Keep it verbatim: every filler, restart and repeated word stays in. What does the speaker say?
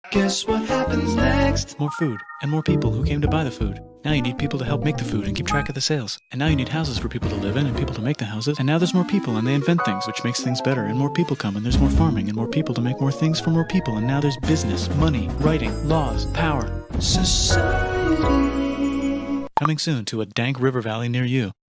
Guess what happens next? More food, and more people who came to buy the food. Now you need people to help make the food and keep track of the sales. And now you need houses for people to live in and people to make the houses. And now there's more people and they invent things, which makes things better. And more people come and there's more farming and more people to make more things for more people. And now there's business, money, writing, laws, power. Society. Coming soon to a dank river valley near you.